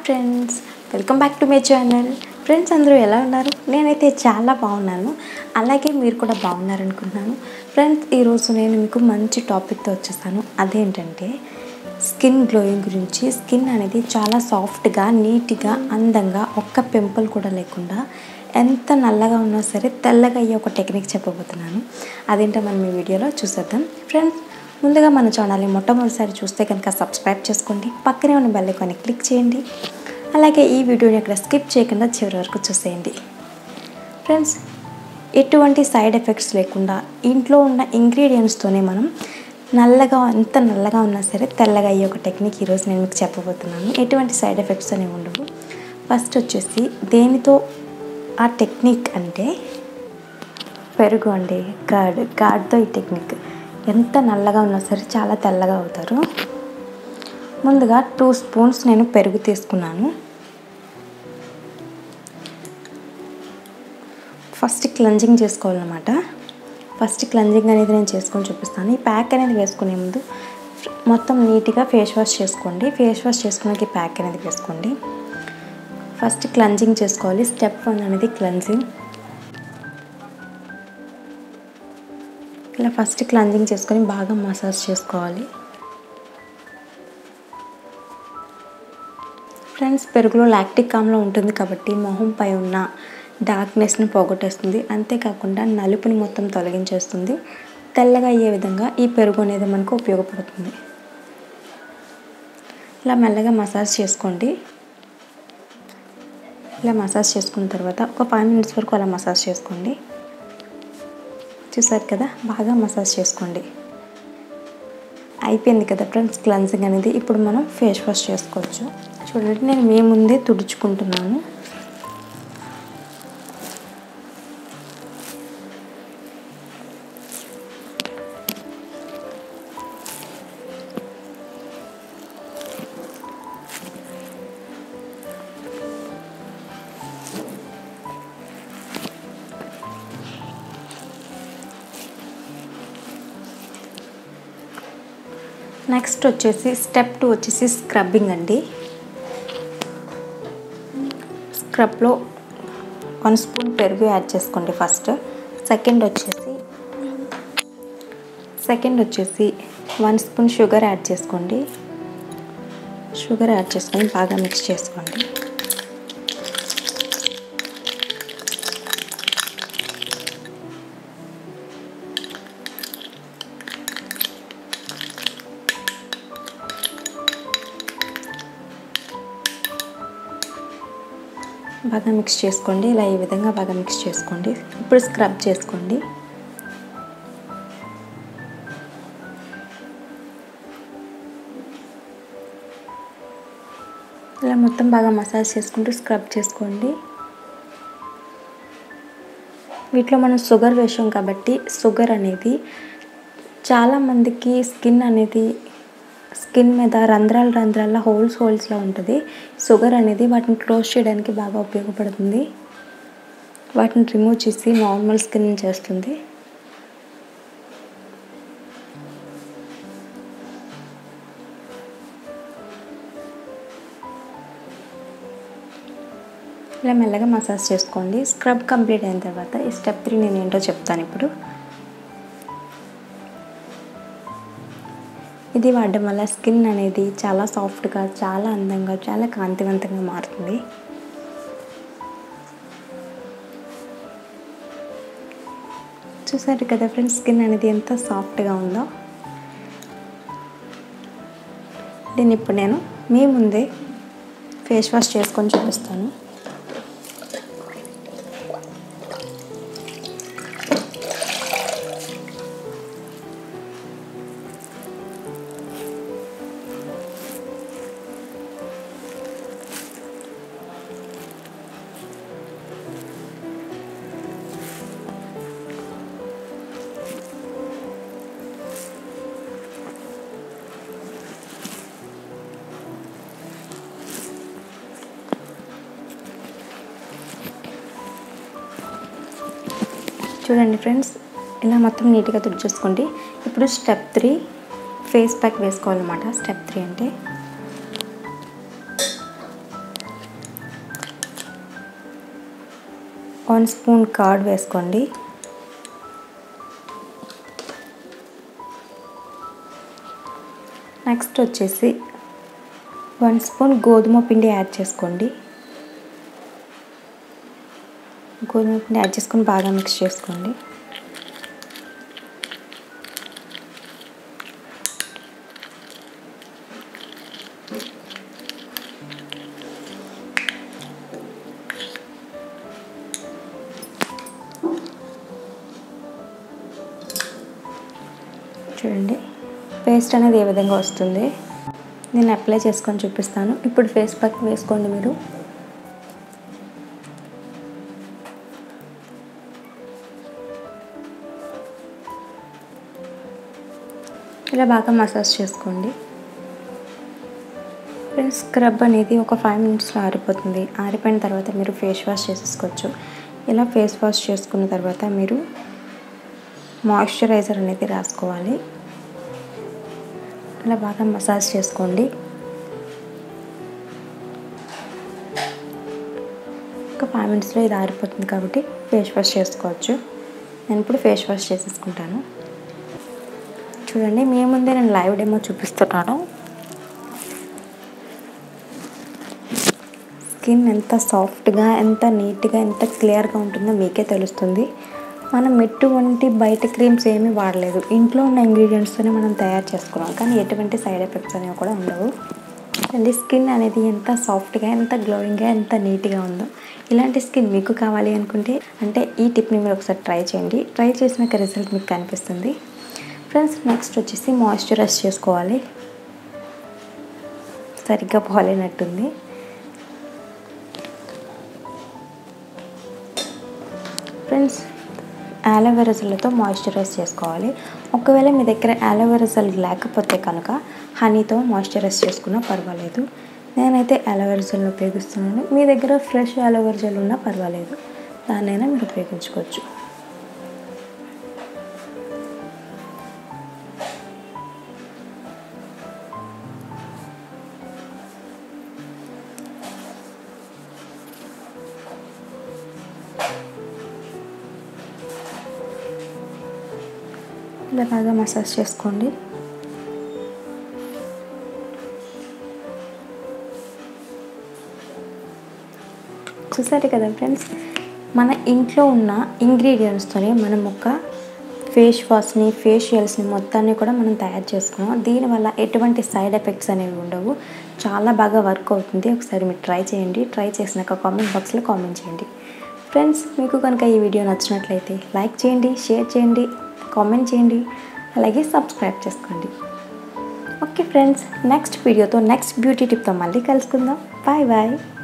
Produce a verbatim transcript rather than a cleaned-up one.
Friends, welcome back to my channel. Friends అందరూ ఎలా ఉన్నారు? నేనైతే చాలా బాగున్నాను. అలాగే మీరు కూడా బాగున్నారు అనుకుంటున్నాను. ఫ్రెండ్స్ ఈరోజు నేను మీకు మంచి టాపిక్తో వచ్చేసాను. అదేంటంటే స్కిన్ గ్లోయింగ్ గురించి. స్కిన్ అనేది చాలా సాఫ్ట్గా, నీట్గా, అందంగా, ఒక్క పింపుల్ కూడా లేకుండా ఎంత నల్లగా ఉన్నా సరే తెల్లగా అయ్యే ఒక టెక్నిక్ చెప్పబోతున్నాను. అదేంటో మనం ఈ వీడియోలో చూసేద్దాం. ఫ్రెండ్స్ ముందుగా మన ఛానల్ని మొట్టమొదటిసారి చూస్తే కనుక సబ్స్క్రైబ్ చేసుకోండి, పక్కనే ఉన్న బెల్ ఐకాన్ని క్లిక్ చేయండి. అలాగే ఈ వీడియోని అక్కడ స్కిప్ చేయకుండా చివరి వరకు చూసేయండి. ఫ్రెండ్స్ ఎటువంటి సైడ్ ఎఫెక్ట్స్ లేకుండా ఇంట్లో ఉన్న ఇంగ్రీడియంట్స్తోనే మనం నల్లగా ఎంత నల్లగా ఉన్నా సరే తెల్లగా అయ్యే ఒక టెక్నిక్ ఈరోజు నేను మీకు చెప్పబోతున్నాను. ఎటువంటి సైడ్ ఎఫెక్ట్స్ అనేవి ఉండవు. ఫస్ట్ వచ్చేసి దేనితో ఆ టెక్నిక్ అంటే పెరుగు అండి, కర్డ్ కర్డ్తో ఈ టెక్నిక్. ఎంత నల్లగా ఉన్నా సరే చాలా తెల్లగా అవుతారు. ముందుగా టూ స్పూన్స్ నేను పెరుగు తీసుకున్నాను. ఫస్ట్ క్లెన్జింగ్ చేసుకోవాలన్నమాట. ఫస్ట్ క్లెన్జింగ్ అనేది నేను చేసుకొని చూపిస్తాను. ఈ ప్యాక్ అనేది వేసుకునే ముందు మొత్తం నీట్గా ఫేస్ వాష్ చేసుకోండి. ఫేస్ వాష్ చేసుకున్నాక ఈ ప్యాక్ అనేది వేసుకోండి. ఫస్ట్ క్లెన్జింగ్ చేసుకోవాలి. స్టెప్ వన్ అనేది క్లెన్జింగ్. ఇలా ఫస్ట్ క్లెన్జింగ్ చేసుకొని బాగా మసాజ్ చేసుకోవాలి. ఫ్రెండ్స్ పెరుగులో లాక్టిక్ ఆమ్లం ఉంటుంది కాబట్టి మొహంపై ఉన్న డార్క్నెస్ని పోగొట్టేస్తుంది. అంతేకాకుండా నలుపుని మొత్తం తొలగించేస్తుంది. తెల్లగా అయ్యే విధంగా ఈ పెరుగు అనేది మనకు ఉపయోగపడుతుంది. ఇలా మెల్లగా మసాజ్ చేసుకోండి. ఇలా మసాజ్ చేసుకున్న తర్వాత ఒక ఫైవ్ మినిట్స్ వరకు అలా మసాజ్ చేసుకోండి. చూసారు కదా, బాగా మసాజ్ చేసుకోండి. అయిపోయింది కదా ఫ్రెండ్స్ క్లెన్జింగ్ అనేది. ఇప్పుడు మనం ఫేస్ వాష్ చేసుకోవచ్చు. చూడండి నేను మీ ముందే తుడుచుకుంటున్నాను. నెక్స్ట్ వచ్చేసి స్టెప్ టూ వచ్చేసి స్క్రబ్బింగ్ అండి. స్క్రబ్లో వన్ స్పూన్ పెరుగు యాడ్ చేసుకోండి ఫస్ట్. సెకండ్ వచ్చేసి సెకండ్ వచ్చేసి వన్ స్పూన్ షుగర్ యాడ్ చేసుకోండి. షుగర్ యాడ్ చేసుకొని బాగా మిక్స్ చేసుకోండి. బాగా మిక్స్ చేసుకోండి. ఇలా ఈ విధంగా బాగా మిక్స్ చేసుకోండి. ఇప్పుడు స్క్రబ్ చేసుకోండి. ఇలా మొత్తం బాగా మసాజ్ చేసుకుంటూ స్క్రబ్ చేసుకోండి. వీటిలో మనం షుగర్ వేసాం కాబట్టి షుగర్ అనేది చాలామందికి స్కిన్ అనేది స్కిన్ మీద రంధ్రాలు రంధ్రాల హోల్స్ హోల్స్లో ఉంటుంది. షుగర్ అనేది వాటిని క్లోజ్ చేయడానికి బాగా ఉపయోగపడుతుంది. వాటిని రిమూవ్ చేసి నార్మల్ స్కిన్ చేస్తుంది. ఇలా మెల్లగా మసాజ్ చేసుకోండి. స్క్రబ్ కంప్లీట్ అయిన తర్వాత ఈ స్టెప్ త్రీ నేను ఏంటో చెప్తాను ఇప్పుడు. ఇది వాడడం వల్ల స్కిన్ అనేది చాలా సాఫ్ట్గా, చాలా అందంగా, చాలా కాంతివంతంగా మారుతుంది. చూసారు కదా ఫ్రెండ్స్ స్కిన్ అనేది ఎంత సాఫ్ట్గా ఉందో. దీన్ని ఇప్పుడు నేను మీ ముందే ఫేస్ వాష్ చేసుకొని చూపిస్తాను. చూడండి ఫ్రెండ్స్ ఇలా మొత్తం నీట్గా తుడిచేసుకోండి. ఇప్పుడు స్టెప్ త్రీ ఫేస్ ప్యాక్ వేసుకోవాలన్నమాట. స్టెప్ త్రీ అంటే వన్ స్పూన్ కర్డ్ వేసుకోండి. నెక్స్ట్ వచ్చేసి వన్ స్పూన్ గోధుమ పిండి యాడ్ చేసుకోండి. గోధుమ పిండి యాడ్ చేసుకొని బాగా మిక్స్ చేసుకోండి. చూడండి పేస్ట్ అనేది ఏ విధంగా వస్తుంది. నేను అప్లై చేసుకొని చూపిస్తాను. ఇప్పుడు ఫేస్ ప్యాక్ వేసుకోండి. మీరు ఇలా బాగా మసాజ్ చేసుకోండి. ఫ్రెండ్స్ స్క్రబ్ అనేది ఒక ఫైవ్ మినిట్స్లో ఆరిపోతుంది. ఆరిపోయిన తర్వాత మీరు ఫేస్ వాష్ చేసేసుకోవచ్చు. ఇలా ఫేస్ వాష్ చేసుకున్న తర్వాత మీరు మాయిశ్చరైజర్ అనేది రాసుకోవాలి. ఇలా బాగా మసాజ్ చేసుకోండి. ఒక ఫైవ్ మినిట్స్లో ఇది ఆరిపోతుంది కాబట్టి ఫేస్ వాష్ చేసుకోవచ్చు. నేను ఇప్పుడు ఫేస్ వాష్ చేసేసుకుంటాను. చూడండి మీ ముందే నేను లైవ్ డెమో చూపిస్తున్నాను. స్కిన్ ఎంత సాఫ్ట్గా, ఎంత నీట్గా, ఎంత క్లియర్గా ఉంటుందో మీకే తెలుస్తుంది. మనం ఎటువంటి బయట క్రీమ్స్ ఏమీ వాడలేదు. ఇంట్లో ఉన్న ఇంగ్రీడియంట్స్తోనే మనం తయారు చేసుకున్నాం. కానీ ఎటువంటి సైడ్ ఎఫెక్ట్స్ అనేవి కూడా ఉండవు. అండి స్కిన్ అనేది ఎంత సాఫ్ట్గా, ఎంత గ్లోయింగ్గా, ఎంత నీట్గా ఉందో. ఇలాంటి స్కిన్ మీకు కావాలి అనుకుంటే అంటే ఈ టిప్ని మీరు ఒకసారి ట్రై చేయండి. ట్రై చేసినాక రిజల్ట్ మీకు కనిపిస్తుంది. ఫ్రెండ్స్ నెక్స్ట్ వచ్చేసి మాయిశ్చరైజ్ చేసుకోవాలి. సరిగ్గా పోలేనట్టుంది. ఫ్రెండ్స్ అలోవెరా జెల్తో మాయిశ్చరైజ్ చేసుకోవాలి. ఒకవేళ మీ దగ్గర అలోవెరా జెల్ లేకపోతే కనుక హనీతో మాయిశ్చరైజ్ చేసుకున్నా పర్వాలేదు. నేనైతే అలోవెరా జెల్ ఉపయోగిస్తున్నాను. మీ దగ్గర ఫ్రెష్ అలోవెరా జెల్ ఉన్నా పర్వాలేదు, దాన్నైనా మీరు ఉపయోగించుకోవచ్చు. ఇలా బాగా మసాజ్ చేసుకోండి. చూసారు కదా ఫ్రెండ్స్, మన ఇంట్లో ఉన్న ఇంగ్రీడియంట్స్తోనే మనం ఒక ఫేస్ వాష్ని, ఫేషియల్స్ని మొత్తాన్ని కూడా మనం తయారు చేసుకున్నాం. దీనివల్ల ఎటువంటి సైడ్ ఎఫెక్ట్స్ అనేవి ఉండవు. చాలా బాగా వర్క్ అవుతుంది. ఒకసారి మీరు ట్రై చేయండి. ట్రై చేసినాక కామెంట్ బాక్స్లో కామెంట్ చేయండి. ఫ్రెండ్స్ మీకు కనుక ఈ వీడియో నచ్చినట్లయితే లైక్ చేయండి, షేర్ చేయండి, కామెంట్ చేయండి, అలాగే సబ్స్క్రైబ్ చేసుకోండి. ఓకే ఫ్రెండ్స్, నెక్స్ట్ వీడియోతో నెక్స్ట్ బ్యూటీ టిప్తో మళ్ళీ కలుసుకుందాం. Bye bye.